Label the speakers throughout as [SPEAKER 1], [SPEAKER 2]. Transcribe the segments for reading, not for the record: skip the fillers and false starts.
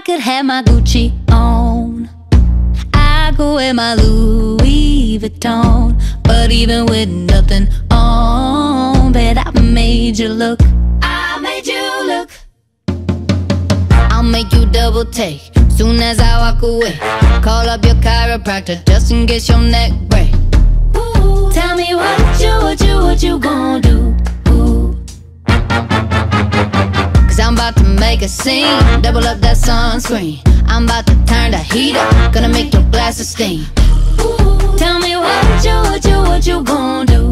[SPEAKER 1] could have my Gucci on, I could wear my Louis Vuitton, but even with nothing on, bet I made you look. I made you look. I'll make you double take soon as I walk away. Call up your chiropractor just in case your neck break. Ooh, tell me what you gon' do? Cause I'm about to make a scene, double up that sunscreen. I'm about to turn the heat up, gonna make your glasses steam. Ooh, tell me what you gon' do?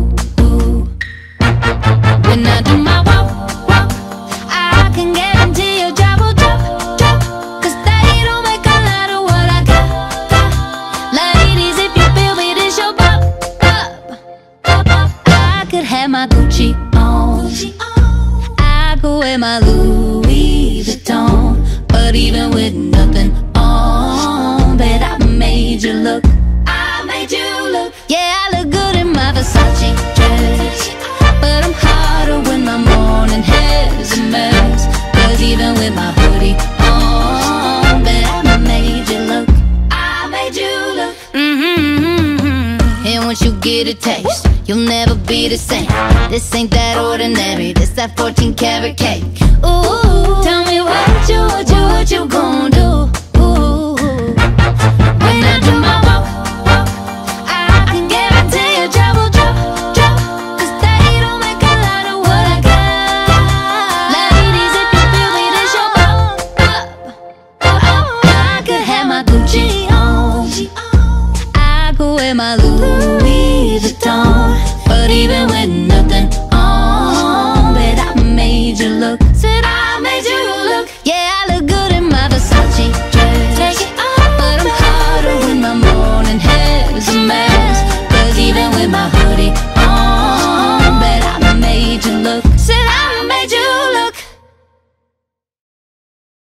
[SPEAKER 1] When I do my walk, I can guarantee your job will drop. Cause they don't make a lot of what I got. Ladies, if you feel me, this your pop. I could have my Gucci on, I could wear my Louis Vuitton, but even with nothing on, bet I made you look. I made you look. Yeah, I look good in my Versace dress, but I'm hotter when my morning hair's a mess. Cause even with my hoodie on, bet I made you look. I made you look. And once you get a taste, you'll never be the same. This ain't that ordinary, this that 14-karat cake. Ooh, tell me what you gon' do? Ooh, when I do my walk, I can guarantee your job will drop. Cause they don't make a lot of what I got. Ladies, if you feel me, this your pop. I could have my Gucci on, I could wear my Louis Vuitton, but even with nothing on, bet I made you look. Said I made you look. Yeah, I look good in my Versace dress, take it off, but I'm hotter when my morning hair's a mess. Cause even with my hoodie on, bet I made you look. Said